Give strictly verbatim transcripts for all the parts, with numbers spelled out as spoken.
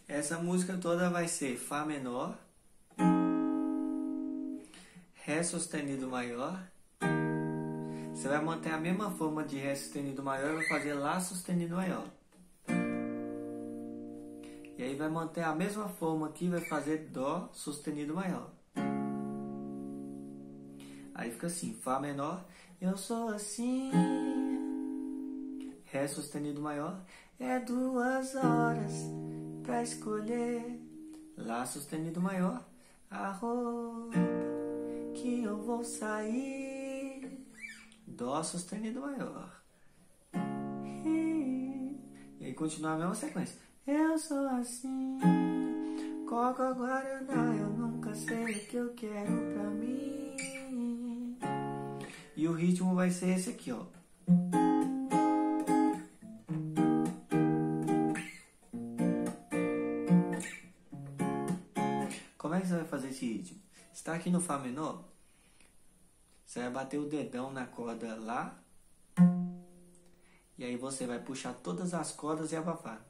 Essa música toda vai ser Fá menor, Ré sustenido maior. Você vai manter a mesma forma de Ré sustenido maior e vai fazer Lá sustenido maior. E aí vai manter a mesma forma aqui, vai fazer Dó sustenido maior. Aí fica assim, Fá menor, eu sou assim. Ré sustenido maior, é duas horas pra escolher. Lá sustenido maior, a roupa que eu vou sair. Dó sustenido maior. E aí continua a mesma sequência. Eu sou assim, Coco Guaraná, eu nunca sei o que eu quero pra mim. E o ritmo vai ser esse aqui, ó. Como é que você vai fazer esse ritmo? Você está aqui no Fá menor, você vai bater o dedão na corda Lá, e aí você vai puxar todas as cordas e abafar.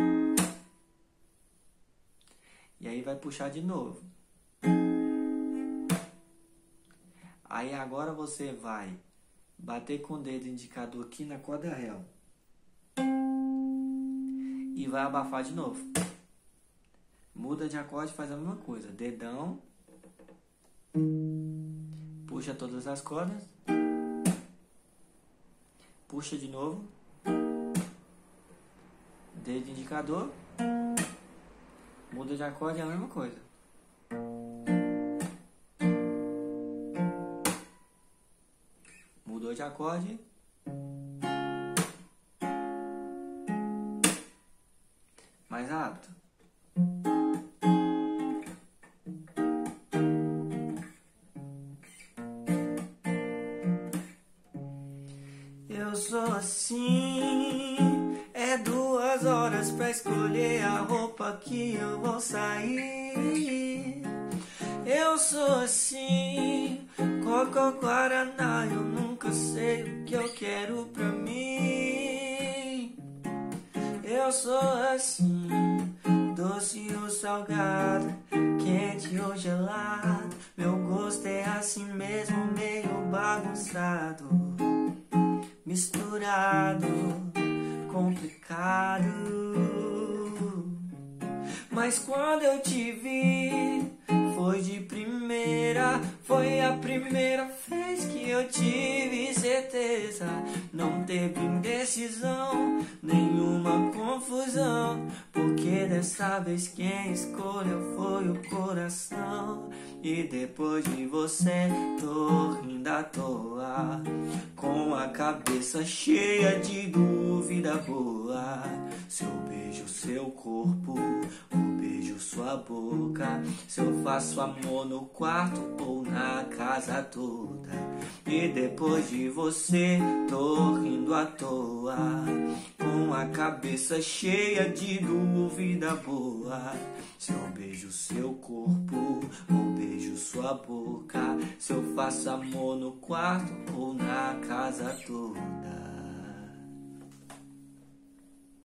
E aí vai puxar de novo. Aí agora você vai bater com o dedo indicador aqui na corda Ré, ó, e vai abafar de novo. Muda de acorde, faz a mesma coisa. Dedão, puxa todas as cordas, puxa de novo, dedo indicador, muda de acorde, é a mesma coisa. Mudou de acorde, mais rápido. Eu sou assim, é duas horas pra escolher a roupa que eu vou sair. Eu sou assim, Coco Guaraná, eu nunca sei o que eu quero pra mim. Eu sou assim, doce ou salgado, quente ou gelado, meu gosto é assim mesmo, meio bagunçado, misturado, complicado. Mas quando eu te vi, foi de primeira, foi a primeira vez que eu tive certeza. Não teve indecisão, nenhuma confusão, porque dessa vez quem escolheu foi o coração. E depois de você tô rindo à toa, com a cabeça cheia de dúvida boa. Se eu beijo seu corpo, ou beijo sua boca, se eu faço amor no quarto ou na casa toda. E depois de você tô rindo à toa, com a cabeça cheia de dúvida boa. Se eu beijo seu corpo, ou beijo sua boca, se eu faço amor no quarto ou na casa toda.